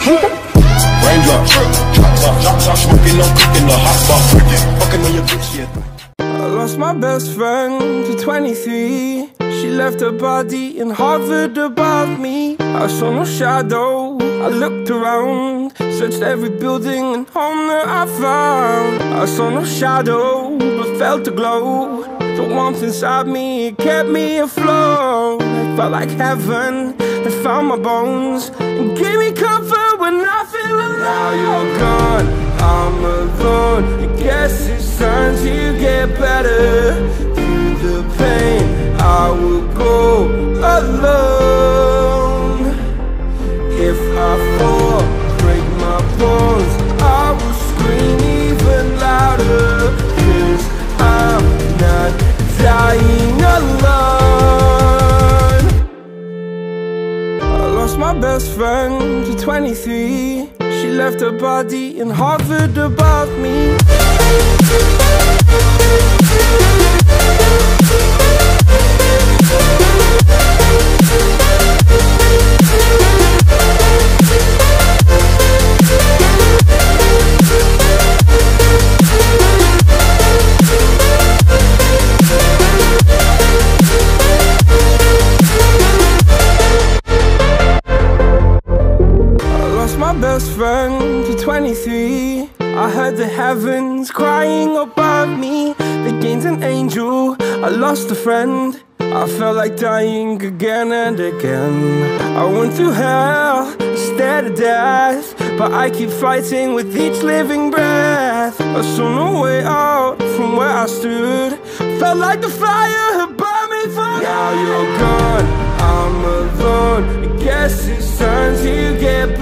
Raindrop, drop top, smoking, I'm cooking the hot spot, fucking on your bitch, yeah. I lost my best friend to 23. She left her body and hovered above me. I saw no shadow, I looked around, searched every building and home that I found. I saw no shadow, but felt the glow. The warmth inside me, it kept me afloat. It felt like heaven, it found my bones and gave me comfort when I feel alone. Now you're gone, I'm alone. I guess it's time to get better. Through the pain, I will go alone. If I fall, break my bones, I will scream even louder. 'Cause I'm not dying alone. I lost my best friend to 23. She left her body and hovered above me. Best friend to 23. I heard the heavens crying above me. They gained an angel, I lost a friend. I felt like dying again and again. I went through hell, stared at death, but I keep fighting with each living breath. I saw no way out from where I stood. Felt like the fire had burned me through. Now you're gone, I'm alone. I guess it's time to get